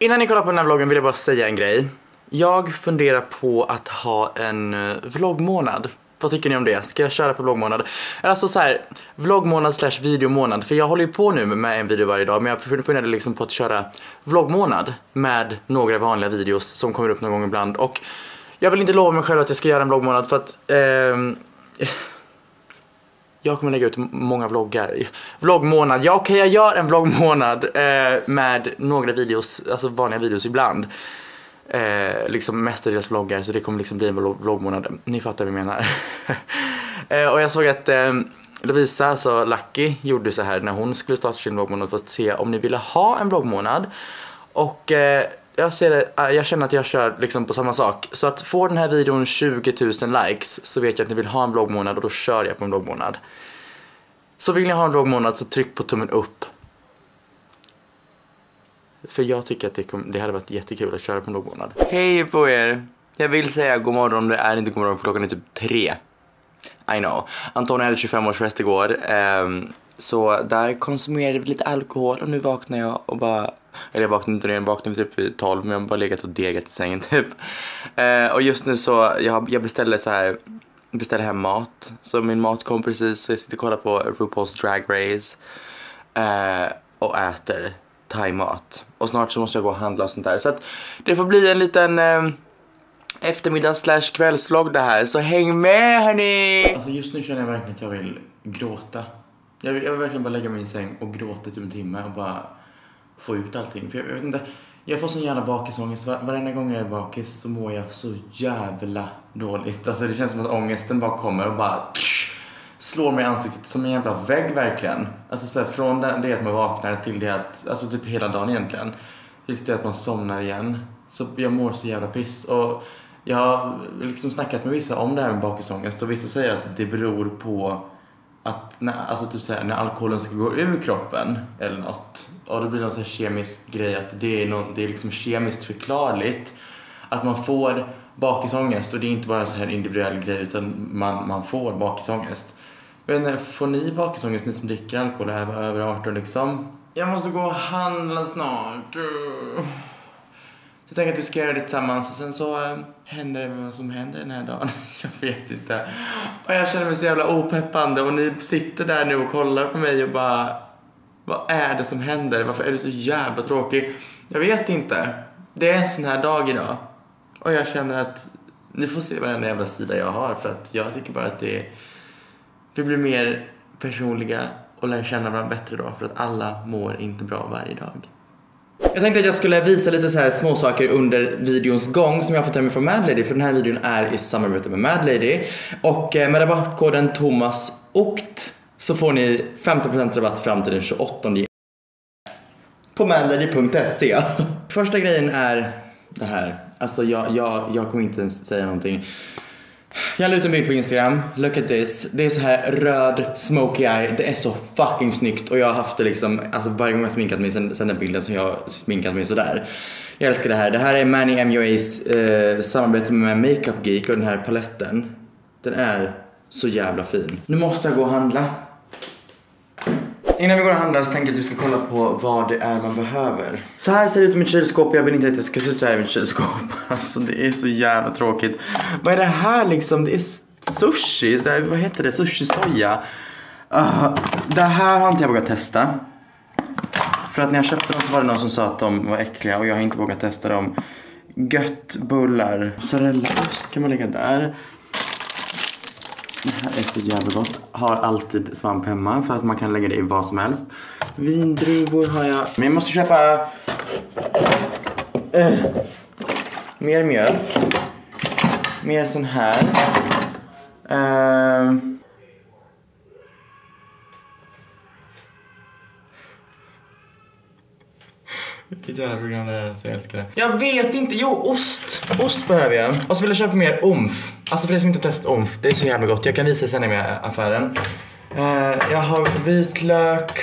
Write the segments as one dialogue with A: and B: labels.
A: Innan ni kollar på den här vloggen vill jag bara säga en grej. Jag funderar på att ha en vloggmånad. Vad tycker ni om det? Ska jag köra på vloggmånad? Alltså så här, vloggmånad / videomånad. För jag håller ju på nu med en video varje dag. Men jag funderade liksom på att köra vloggmånad med några vanliga videos som kommer upp någon gång ibland. Och jag vill inte lova mig själv att jag ska göra en vloggmånad för att jag kommer lägga ut många vloggar. Vloggmånad, ja okej, jag gör en vloggmånad med några videos, alltså vanliga videos ibland. Liksom mestadels vloggar, så det kommer liksom bli en vloggmånad. Ni fattar vad jag menar. Och jag såg att Lovisa, alltså Lucky, gjorde så här när hon skulle starta sin vloggmånad för att se om ni ville ha en vloggmånad. Och jag känner att jag kör liksom på samma sak. Så att får den här videon 20 000 likes så vet jag att ni vill ha en vloggmånad och då kör jag på en vloggmånad. Så vill ni ha en vloggmånad så tryck på tummen upp. För jag tycker att det hade varit jättekul att köra på en vloggmånad. Hej på er! Jag vill säga god morgon, det är inte god morgon för klockan är typ 3. I know. Antonija hade 25-årsfest igår. Så där konsumerade vi lite alkohol och nu vaknar jag och bara... Eller jag vaknade inte redan, vaknade typ vid 12 men jag har bara legat och degat i sängen typ. Och just nu så, jag beställde hem mat. Så min mat kom precis, så jag sitter och kollar på RuPaul's Drag Race. Och äter thai-mat. Och snart så måste jag gå och handla och sånt där. Så att det får bli en liten eftermiddags / kvällsvlogg det här. Så häng med hörni! Alltså just nu känner jag verkligen att jag vill gråta. Jag vill verkligen bara lägga mig i säng och gråta typ en timme och bara få ut allting. För jag vet inte, jag får sån jävla bakisångest. Varenda gång jag är bakis så mår jag så jävla dåligt. Alltså det känns som att ångesten bara kommer och bara slår mig i ansiktet som en jävla vägg verkligen. Alltså så här, från det att man vaknar till det att, alltså typ hela dagen egentligen. Tills det att man somnar igen. Så jag mår så jävla piss. Och jag har liksom snackat med vissa om det här med bakisångest. Och vissa säger att det beror på att alltså typ så här, när alkoholen ska gå ur kroppen eller något. Och det blir någon så här kemisk grej att det är liksom kemiskt förklarligt. Att man får bakisångest och det är inte bara en så här individuell grej utan man får bakisångest. Men får ni bakisångest ni som dricker alkohol här över 18 liksom? Jag måste gå och handla snart. Så jag tänker att vi ska göra det tillsammans och sen så händer det vad som händer den här dagen. Jag vet inte. Och jag känner mig så jävla opeppande och ni sitter där nu och kollar på mig och bara... Vad är det som händer? Varför är du så jävla tråkig? Jag vet inte. Det är en sån här dag idag. Och jag känner att ni får se vad den jävla sida jag har. För att jag tycker bara att vi blir mer personliga och lär känna varandra bättre då. För att alla mår inte bra varje dag. Jag tänkte att jag skulle visa lite så här små saker under videons gång som jag har fått hem från Mad Lady. För den här videon är i samarbete med Mad Lady. Och med rabattkoden ThomasOkt så får ni 15% rabatt fram till den 28:e på madlady.se. Första grejen är det här. Alltså jag kommer inte ens säga någonting. Jag la ut en bild på Instagram. Look at this. Det är så här röd smoky eye. Det är så fucking snyggt. Och jag har haft det liksom, alltså varje gång jag sminkat mig sen den bilden så jag har sminkat mig sådär. Jag älskar det här. Det här är Manny MUA's samarbete med Makeup Geek. Och den här paletten, den är så jävla fin. Nu måste jag gå och handla. Innan vi går och handlar så tänker jag att vi ska kolla på vad det är man behöver. Så här ser det ut i mitt kylskåp. Jag vill inte att det ska se ut här i mitt kylskåp. Alltså det är så jävla tråkigt. Vad är det här liksom? Det är sushi. Vad heter det? Sushi-soja. Det här har inte jag vågat testa. För att när jag köpte dem så var det någon som sa att de var äckliga. Och jag har inte vågat testa dem. Göttbullar. Mozzarella-ost kan man lägga där. Det här är så jävla gott. Har alltid svamp hemma för att man kan lägga det i vad som helst. Vindruvor har jag. Men jag måste köpa mer mjölk. Mer sån här. Vilket jävla program det är, så jag älskar det. Jag vet inte, ost behöver jag. Och så vill jag köpa mer omf. Alltså för det som inte har testat omf, det är så jävla gott. Jag kan visa sen i affären. Jag har vitlök.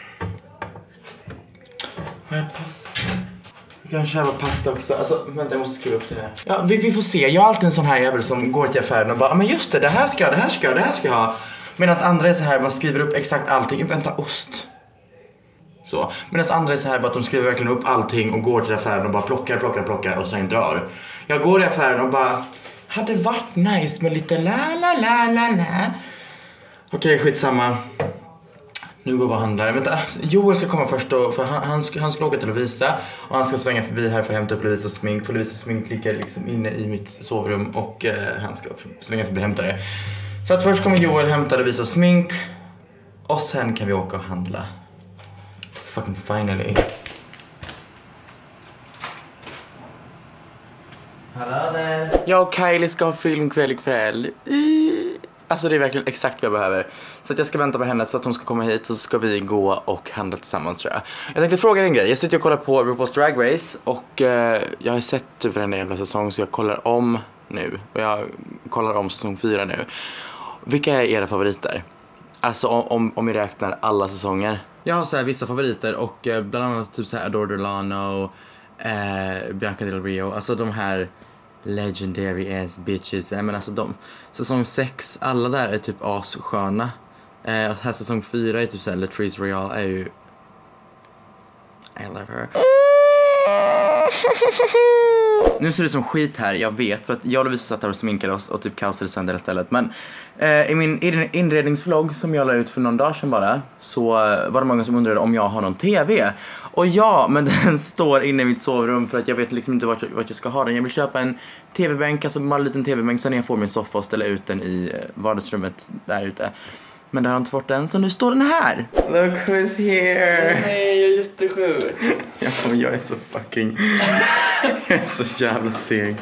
A: Har jag pasta? Jag kan köpa pasta också. Alltså, vänta, jag måste skriva upp det här. Ja, vi får se. Jag har alltid en sån här jävel som går till affären och bara, men just det här ska jag ha. Medan andra är så här, man skriver upp exakt allting. Vänta, ost. Så. Medan andra är så här bara att de skriver verkligen upp allting och går till affären och bara plockar och sen drar. Jag går i affären och bara, hade varit nice med lite la. Okej, skitsamma. Nu går vi och handlar. Vänta, Joel ska komma först då, för han ska åka till Lovisa och han ska svänga förbi här för att hämta upp Lovisas smink. För Lovisas smink ligger liksom inne i mitt sovrum och han ska svänga förbi och hämta det. Så att först kommer Joel hämta Lovisas smink och sen kan vi åka och handla. Fucking finally. Hallå där. Jag och Kylie ska ha filmkväll ikväll. Alltså det är verkligen exakt vad jag behöver. Så att jag ska vänta på henne så att hon ska komma hit. Och så ska vi gå och handla tillsammans, tror jag. Jag tänkte fråga dig en grej. Jag sitter och kollar på RuPaul's Drag Race. Och jag har sett typ den jävla säsong. Så jag kollar om nu. Och jag kollar om säsong 4 nu. Vilka är era favoriter? Alltså om vi räknar alla säsonger. Jag har så här vissa favoriter. Och bland annat typ så här Adore Delano, Bianca Del Rio. Alltså de här legendary ass bitches. Men alltså säsong 6, alla där är typ assköna. Här säsong 4 är typ såhär Latrice Royale är ju, I love her. Nu ser det som skit här, jag vet. För att jag och Lovisa satt här och sminkade oss och typ kaosade sönder istället. Men i min inredningsvlogg som jag la ut för någon dag sedan bara, så var det många som undrade om jag har någon tv. Och ja, men den står inne i mitt sovrum för att jag vet liksom inte vart jag ska ha den. Jag vill köpa en tv-bänk, alltså bara en liten tv-bänk, så när jag får min soffa och ställa ut den i vardagsrummet där ute. Men där har jag inte fått den, så nu står den här. Look who's here.
B: Nej, jag är jättesjuk.
A: Jag är så fucking... jag är så jävla seg.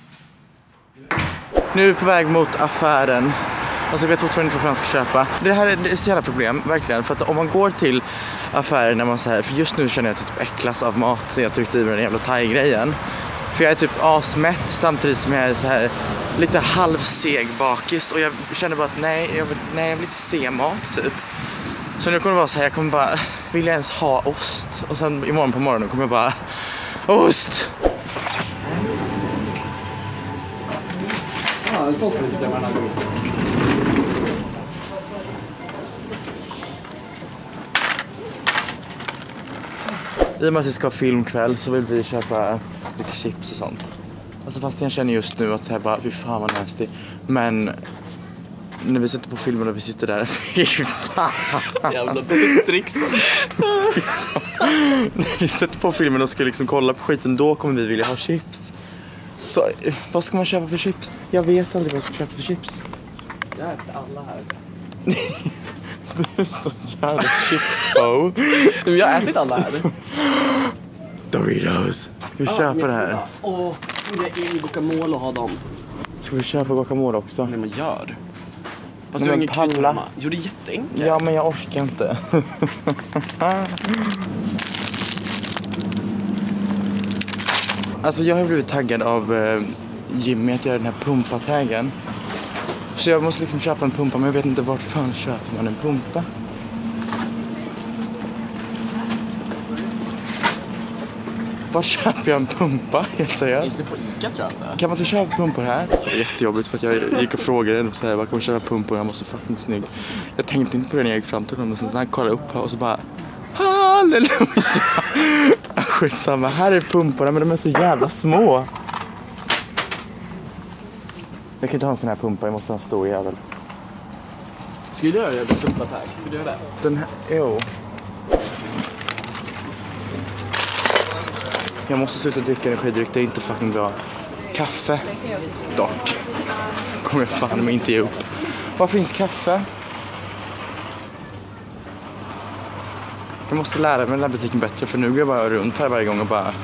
A: Nu är vi på väg mot affären. Alltså jag vet fortfarande inte vad jag ska köpa. Det här är så jävla problem, verkligen. För att om man går till affären när man så här... För just nu känner jag typ äcklas av mat, så jag tryckte i mig den jävla thai-grejen. För jag är typ asmätt samtidigt som jag är så här lite halvseg bakis. Och jag känner bara att nej, jag vill inte se mat typ. Så nu kommer det vara så här, jag kommer bara, vill jag ens ha ost? Och sen imorgon på morgonen kommer jag bara, ost!
B: Ja, en sån ska vi inte glömma den här gången.
A: I och med att vi ska ha filmkväll så vill vi köpa lite chips och sånt. Alltså fast jag känner just nu att så här bara, fy fan vad nasty. Men när vi sitter på filmen och vi sitter där, fy fan.
B: Jävla tricks.
A: När vi sitter på filmen och ska liksom kolla på skiten, då kommer vi vilja ha chips. Så vad ska man köpa för chips? Jag vet aldrig vad jag ska köpa för chips.
B: Jag äter alla här.
A: Du är så jävla chips-o.
B: Jag har ätit alla här.
A: Doritos. Ska vi köpa det här?
B: Åh, jag är guacamole och ha dem.
A: Ska vi köpa guacamole också?
B: Nej, men gör. Fast
A: Nej,
B: du har
A: men
B: ingen kvitto,
A: palla.
B: mamma. Jo, det är jätteenkelt.
A: Ja, men jag orkar inte. Alltså jag har blivit taggad av Jimmy att göra den här pumpa-taggen. Så jag måste liksom köpa en pumpa, men jag vet inte vart fan köper man en pumpa. Var köper jag en pumpa? Helt seriöst.
B: Inte på Ica, tror jag inte.
A: Kan man inte köpa pumpor här? Det är jättejobbigt för att jag gick och frågade och så här, vad kan man köpa pumpor? Han var så fucking snygg. Jag tänkte inte på det när jag gick fram till honom, och sen så han kollade upp här och så bara, halleluja! Skitsamma, här är pumporna, men de är så jävla små. Jag kan inte ha en sån här pumpa, jag måste ha en stor jävel.
B: Ska du göra det? Pumpa-tag? Ska du göra det?
A: Den här, jo. Jag måste sluta dricka energidryck, det är inte fucking bra. Kaffe, dock. Kommer jag fan mig inte ge upp. Var finns kaffe? Jag måste lära mig den här butiken bättre, för nu går jag bara runt här varje gång och bara...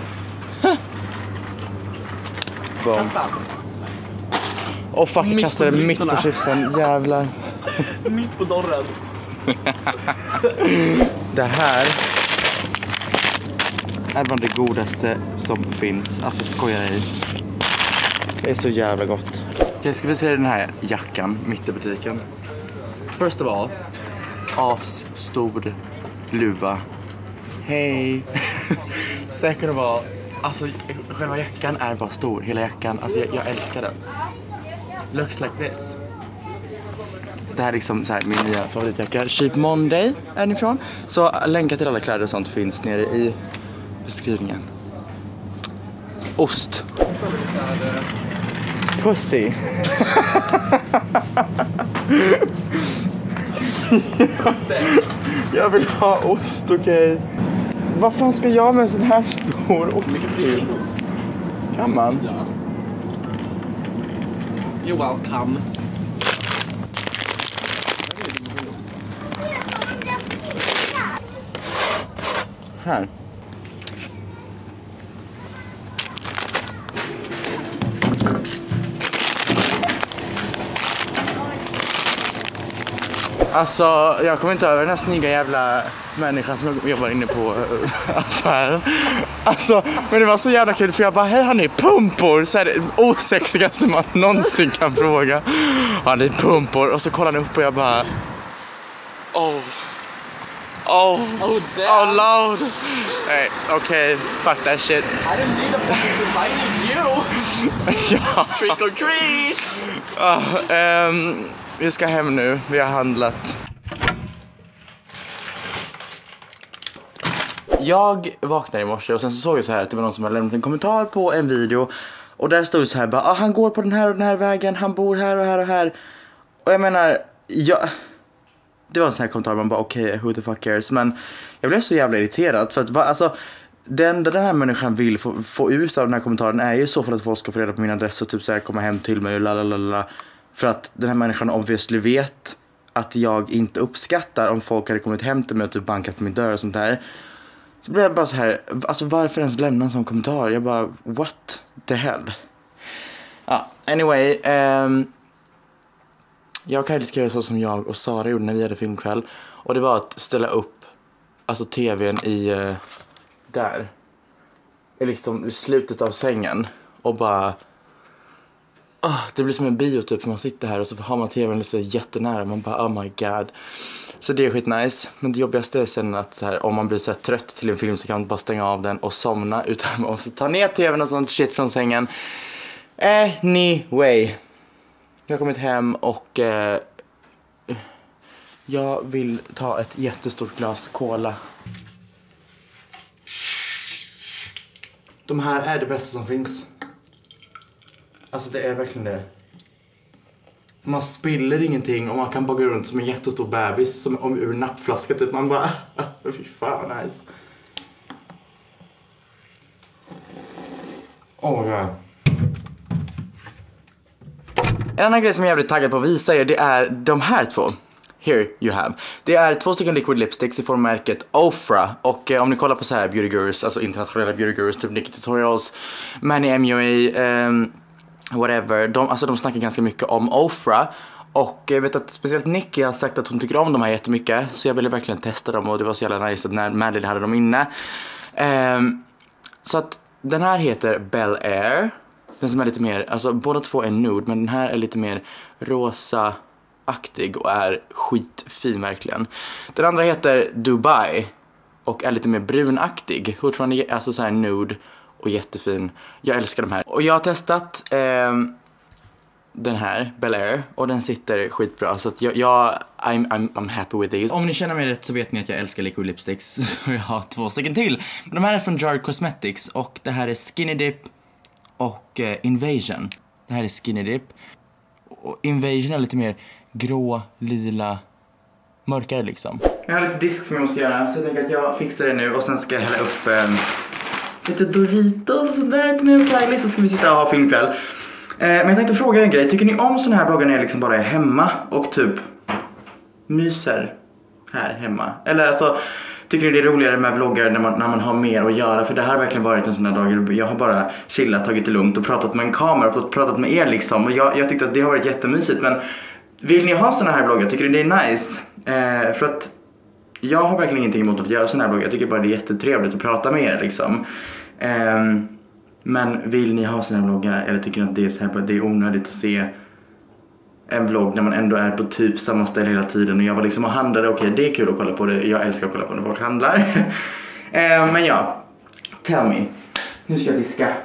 B: Kasta.
A: Åh fuck, jag kastade mitt på chipsen, jävlar.
B: Mitt på dörren.
A: Det här är bland det godaste som finns. Alltså skojar jag i. Det är så jävla gott. Okej, ska vi se den här jackan mitt i butiken. First of all, stor luva. Hej. Second of all, alltså själva jackan är bara stor. Hela jackan, alltså jag älskar den. Looks like this. Så det här är liksom så här min nya favoritjacka. Cheap Monday är den ifrån. Så länkar till alla kläder och sånt finns nere i beskrivningen. Ost. Pussy. Jag vill ha ost, okej. Vad fan ska jag med en sån här stor ost till? Kan man?
B: Ja. You're welcome.
A: Här. Alltså, jag kommer inte över den här snygga jävla människan som jobbar inne på affären. Alltså, men det var så jävla kul för jag bara, hej, har ni pumpor? Så är det osexigaste man någonsin kan fråga. Har ni pumpor? Och så kollar han upp och jag bara, oh Lord. Hey, okay, fuck that shit.
B: I didn't need a fucking invite you.
A: Ja.
B: Trick or treat.
A: Vi ska hem nu, vi har handlat. Jag vaknade i morse och sen så såg jag så här att det var någon som hade lämnat en kommentar på en video. Och där stod det så här bara, han går på den här och den här vägen, han bor här och här och här. Och jag menar, det var en sån här kommentar, man bara okej, who the fuck cares. Men jag blev så jävla irriterad för att alltså, den här människan vill få ut av den här kommentaren är ju så för att folk ska få reda på min adress och typ så här komma hem till mig och lalalala. För att den här människan obviously vet att jag inte uppskattar om folk hade kommit hem till mig och typ bankat på min dörr och sånt där. Så blev jag bara så här, alltså varför ens lämna en sån kommentar? Jag bara, what the hell? Ja, anyway, jag och Kylie ska göra så som jag och Sara gjorde när vi hade filmkväll. Och det var att ställa upp alltså tvn i där. I liksom i slutet av sängen. Och bara, det blir som en bio typ, för man sitter här och så har man tvn liksom jättenära. Man bara, oh my god. Så det är skitnice. Men det jobbigaste är sen att så här, om man blir så här trött till en film så kan man bara stänga av den och somna. Utan man måste ta ner tvn och sånt shit från sängen. Anyway. Jag har kommit hem och jag vill ta ett jättestort glas cola. De här är det bästa som finns. Alltså det är verkligen det. Man spiller ingenting och man kan bara gå runt som en jättestor bebis som ur nappflaska typ. Man bara, fy fan vad nice. Oh god. En annan grej som jag är jävligt taggad på att visa er, det är de här två. Here you have. Det är 2 stycken liquid lipsticks i formmärket Ofra. Och om ni kollar på så här beauty gurus, alltså internationella beauty gurus, typ Nikki Tutorials, Manny MUA, whatever. De snackar ganska mycket om Ofra. Och jag vet att speciellt Nikki har sagt att hon tycker om de här jättemycket. Så jag ville verkligen testa dem och det var så jävla nice att när Madeline hade dem inne. Så att den här heter Bel Air. Den som är lite mer, alltså båda två är nude, men den här är lite mer rosa-aktig och är skitfin verkligen. Den andra heter Dubai och är lite mer brunaktig. Fortfarande alltså så här nude och jättefin. Jag älskar de här. Och jag har testat den här, Bel Air, och den sitter skitbra. Så att I'm happy with these. Om ni känner mig rätt så vet ni att jag älskar liquid lipsticks. Så jag har 2 stycken till. Men de här är från Jarred Cosmetics och det här är Skinny Dip och Invasion. Det här är Skinny Dip. Och Invasion är lite mer grå, lila, mörkare liksom. Jag har lite disk som jag måste göra, så jag tänker att jag fixar det nu. Och sen ska jag hälla upp lite Doritos och sådär till mig och Kylie. Så ska vi sitta och ha filmkväll. Men jag tänkte fråga en grej. Tycker ni om såna här vloggar när jag liksom bara är hemma och typ myser här hemma? Eller alltså, tycker ni det är roligare med vloggar när man har mer att göra? För det här har verkligen varit en sån här dag. Jag har bara chillat, tagit det lugnt och pratat med en kamera och pratat med er liksom. Och jag tyckte att det har varit jättemysigt. Men vill ni ha såna här vloggar? Tycker ni det är nice? För att jag har verkligen ingenting emot att göra såna här vloggar. Jag tycker bara det är jättetrevligt att prata med er liksom. Men vill ni ha såna här vloggar? Eller tycker ni att det är så här, det är onödigt att se en vlogg när man ändå är på typ samma ställe hela tiden? Och jag var liksom och handlade, okej, det är kul att kolla på det. Jag älskar att kolla på när folk handlar. Men ja, tell me. Nu ska jag diska.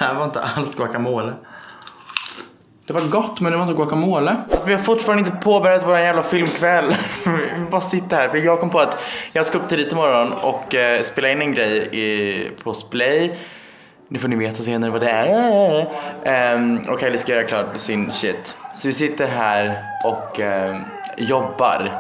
A: här var inte alls guacamole. Det var gott, men det var inte guacamole. Alltså, vi har fortfarande inte påbörjat vår jävla filmkväll. Vi bara sitter här. För jag kom på att jag ska upp tidigt imorgon och spela in en grej på Splay. Nu får ni veta senare vad det är. Och Kylie ska göra klart sin shit. Så vi sitter här och jobbar.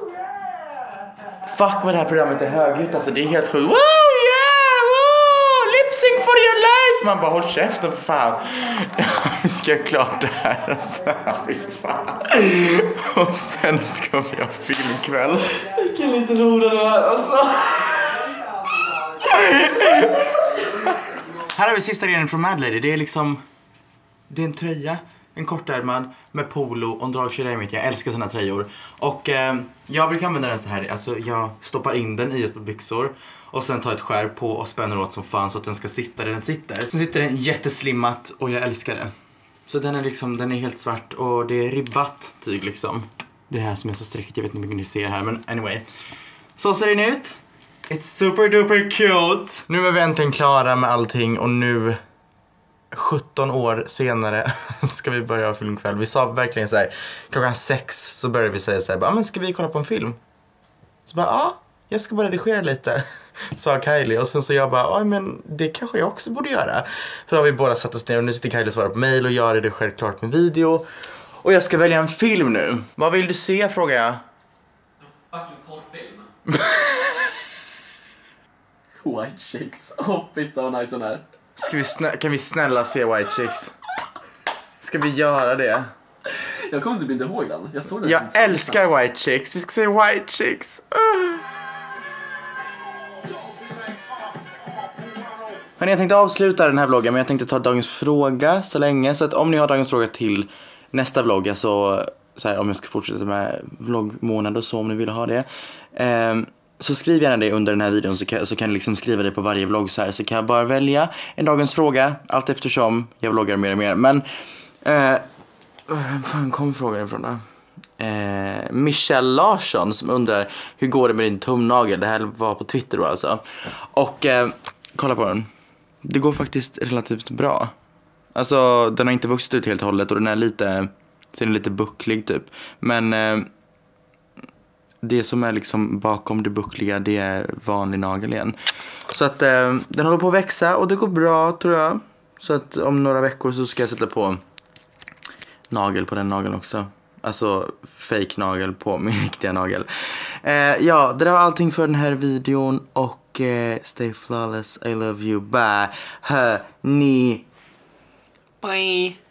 A: Fuck vad det här programmet är högljutt. Alltså det är helt sjukt. Wow, yeah, wow, lip sync for your life. Man bara, håll käften för fan. Vi ska göra klart det här. Alltså, fy fan. Och sen ska vi ha filmkväll. Vilken liten hora det här, alltså. Här har vi sista grejen från Mad Lady. Det är liksom, det är en tröja, en kortärmad med polo och en dragkedja i mitt. Jag älskar såna tröjor. Och jag brukar använda den så här. Alltså jag stoppar in den i ett par byxor och sen tar ett skär på och spänner åt som fan så att den ska sitta där den sitter. Så sitter den jätteslimmat och jag älskar det. Så den är liksom, den är helt svart och det är ribbat tyg liksom. Det här som är så sträckigt, jag vet inte hur mycket ni ser här, men anyway. Så ser den ut. It's super duper cute. Nu är vi äntligen klara med allting och nu 17 år senare ska vi börja ha filmkväll. Vi sa verkligen så här, klockan 6 så började vi säga så här, men ska vi kolla på en film? Så bara, ja, jag ska bara redigera lite, sa Kylie. Och sen så jag bara, ja men det kanske jag också borde göra. Så har vi båda satt oss ner och nu sitter Kylie och svarar på mail och jag redigerar klart med video. Och jag ska välja en film nu. Vad vill du se, frågar jag?
B: En fucking porrfilm. White Chicks. Fitta vad nice den är.
A: Kan vi snälla se White Chicks? Ska vi göra det?
B: Jag kommer typ inte ihåg den. Jag såg den.
A: Jag älskar White Chicks. Vi ska se White Chicks. Men jag tänkte avsluta den här vloggen, men jag tänkte ta dagens fråga så länge. Så att om ni har dagens fråga till nästa vlogg, alltså så här, om jag ska fortsätta med vloggmånad och så, om ni vill ha det. Så skriv gärna det under den här videon så kan ni liksom skriva det på varje vlogg så här. Så kan jag bara välja en dagens fråga allt eftersom jag vloggar mer och mer. Men fan kom frågan ifrån då? Michelle Larsson som undrar, hur går det med din tumnagel? Det här var på Twitter då alltså. Och kolla på den. Det går faktiskt relativt bra. Alltså den har inte vuxit ut helt och hållet och den är lite bucklig typ. Men det som är liksom bakom det buckliga, det är vanlig nagel igen. Så att den håller på att växa och det går bra tror jag. Så att om några veckor så ska jag sätta på nagel på den nageln också. Alltså fake nagel på min riktiga nagel. Ja, det var allting för den här videon. Och stay flawless, I love you, bye. Honey.
B: Bye.